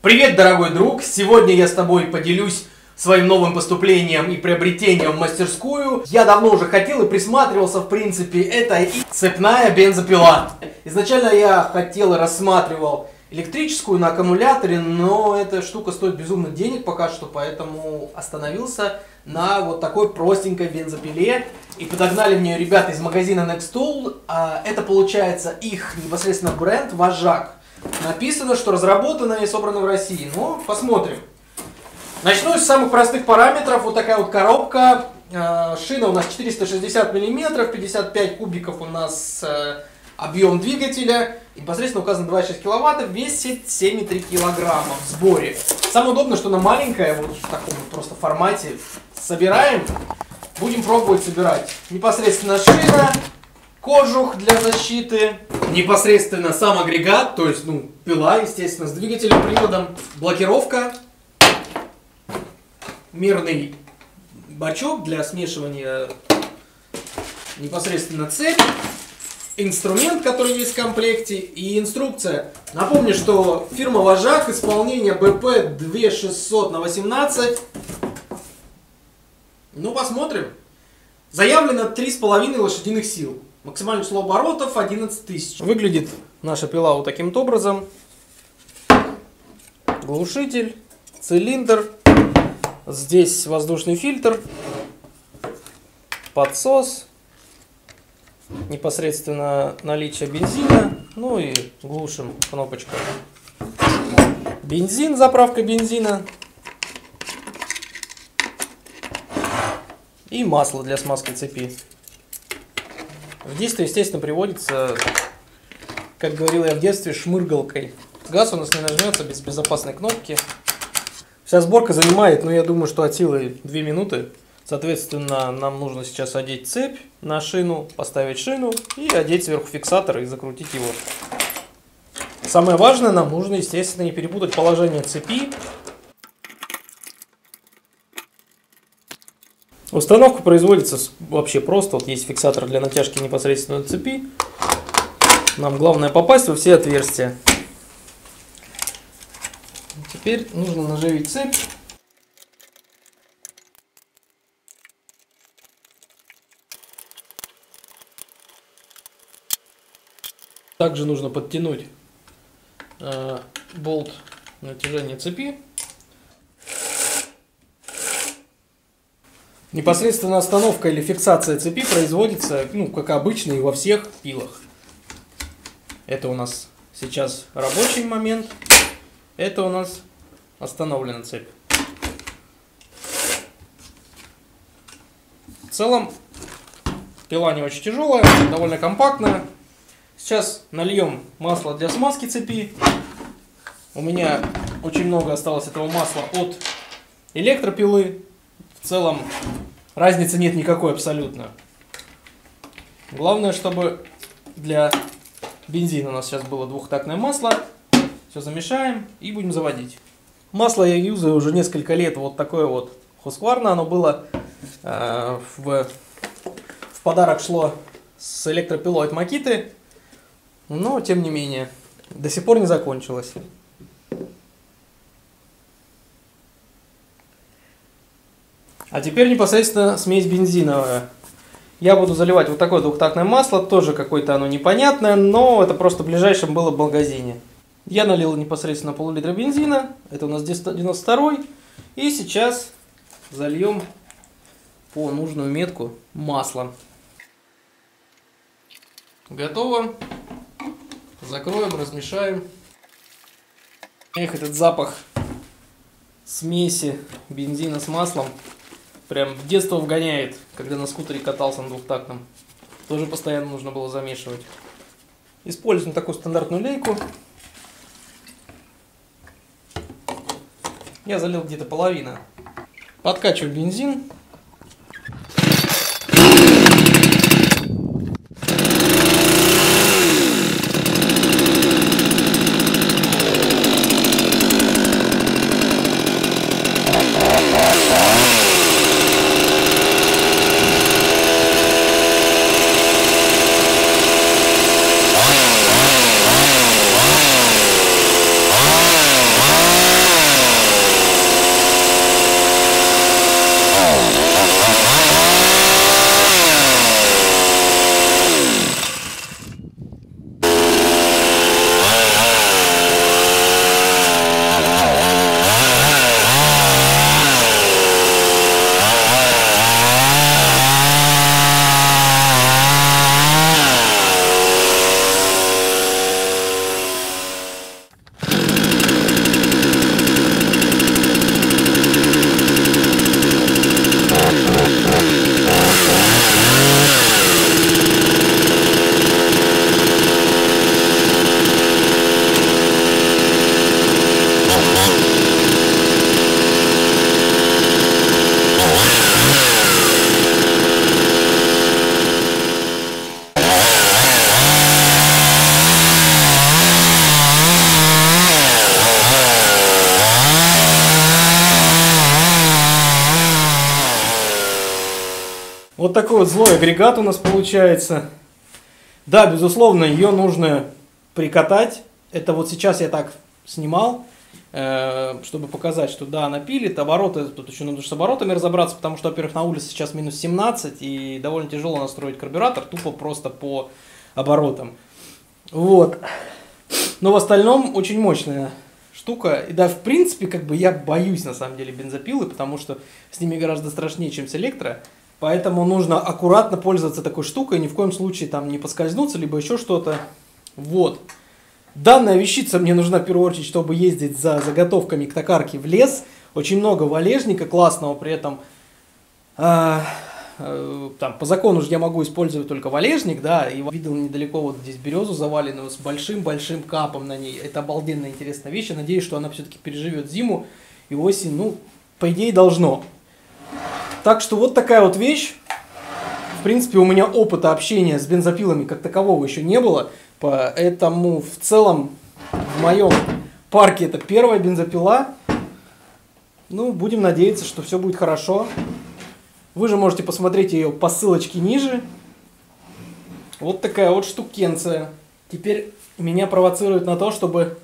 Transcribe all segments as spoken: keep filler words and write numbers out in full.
Привет, дорогой друг! Сегодня я с тобой поделюсь своим новым поступлением и приобретением в мастерскую. Я давно уже хотел и присматривался, в принципе, это и цепная бензопила. Изначально я хотел и рассматривал электрическую на аккумуляторе, но эта штука стоит безумных денег пока что, поэтому остановился на вот такой простенькой бензопиле. И подогнали мне ребята из магазина Nextool. Это получается их непосредственно бренд Вожак. Написано, что разработано и собрано в России. Ну, посмотрим. Начну с самых простых параметров. Вот такая вот коробка. Шина у нас четыреста шестьдесят миллиметров, пятьдесят пять кубиков у нас объем двигателя. Непосредственно указано два и шесть киловатта, весит семь и три килограмма в сборе. Самое удобное, что она маленькая, вот в таком вот просто формате. Собираем. Будем пробовать собирать. Непосредственно шина, кожух для защиты. Непосредственно сам агрегат, то есть, ну, пила, естественно, с двигателем, приводом, блокировка, мерный бачок для смешивания, непосредственно цепь, инструмент, который есть в комплекте, и инструкция. Напомню, что фирма Вожак, исполнение бэ пэ две тысячи шестьсот на восемнадцать. Ну, посмотрим. Заявлено три с половиной лошадиных сил. Максимальное число оборотов одиннадцать тысяч. Выглядит наша пила вот таким образом. Глушитель, цилиндр. Здесь воздушный фильтр. Подсос. Непосредственно наличие бензина. Ну и глушим кнопочкой. Бензин, заправка бензина. И масло для смазки цепи. В действие, естественно, приводится, как говорил я в детстве, шмыргалкой. Газ у нас не нажмется без безопасной кнопки. Вся сборка занимает, ну, я думаю, что от силы две минуты. Соответственно, нам нужно сейчас одеть цепь на шину, поставить шину и одеть сверху фиксатор и закрутить его. Самое важное, нам нужно, естественно, не перепутать положение цепи. Установка производится вообще просто. Вот есть фиксатор для натяжки непосредственно цепи. Нам главное попасть во все отверстия. Теперь нужно наживить цепь. Также нужно подтянуть э, болт натяжения цепи. Непосредственно остановка или фиксация цепи производится, ну, как обычно, и во всех пилах. Это у нас сейчас рабочий момент. Это у нас остановлена цепь. В целом, пила не очень тяжелая, довольно компактная. Сейчас нальем масло для смазки цепи. У меня очень много осталось этого масла от электропилы. В целом разницы нет никакой абсолютно. Главное, чтобы для бензина у нас сейчас было двухтактное масло. Все замешаем и будем заводить. Масло я юзаю уже несколько лет. Вот такое вот Husqvarna. Оно было э, в, в подарок шло с электропилой от Makita. Но тем не менее до сих пор не закончилось. А теперь непосредственно смесь бензиновая. Я буду заливать вот такое двухтактное масло. Тоже какое-то оно непонятное, но это просто в ближайшем было в магазине. Я налил непосредственно пол-литра бензина. Это у нас девяносто второй. И сейчас зальем по нужную метку масло. Готово. Закроем, размешаем. Эх, этот запах смеси бензина с маслом. Прям в детство вгоняет, когда на скутере катался на двухтактном. Тоже постоянно нужно было замешивать. Используем такую стандартную лейку. Я залил где-то половину. Подкачиваю бензин. Вот такой вот злой агрегат у нас получается. Да, безусловно, ее нужно прикатать. Это вот сейчас я так снимал, э, чтобы показать, что да, она пилит. Обороты, тут еще нужно с оборотами разобраться, потому что, во-первых, на улице сейчас минус семнадцать, и довольно тяжело настроить карбюратор, тупо просто по оборотам. Вот. Но в остальном очень мощная штука. И да, в принципе, как бы я боюсь на самом деле бензопилы, потому что с ними гораздо страшнее, чем с электро. Поэтому нужно аккуратно пользоваться такой штукой, ни в коем случае там не поскользнуться, либо еще что-то. Вот. Данная вещица мне нужна в первую очередь, чтобы ездить за заготовками к токарке в лес. Очень много валежника классного, при этом э, э, там, по закону же я могу использовать только валежник, да, и видел недалеко вот здесь березу заваленную с большим-большим капом на ней. Это обалденно интересная вещь, я надеюсь, что она все-таки переживет зиму и осень, ну, по идее должно. Так что вот такая вот вещь. В принципе, у меня опыта общения с бензопилами как такового еще не было. Поэтому в целом в моем парке это первая бензопила. Ну, будем надеяться, что все будет хорошо. Вы же можете посмотреть ее по ссылочке ниже. Вот такая вот штукенция. Теперь меня провоцирует на то, чтобы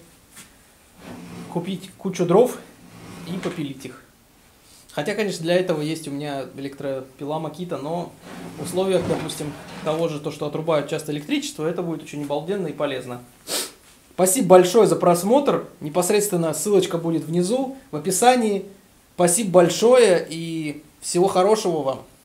купить кучу дров и попилить их. Хотя, конечно, для этого есть у меня электропила Makita, но в условиях, допустим, того же, то, что отрубают часто электричество, это будет очень обалденно и полезно. Спасибо большое за просмотр. Непосредственно ссылочка будет внизу, в описании. Спасибо большое и всего хорошего вам.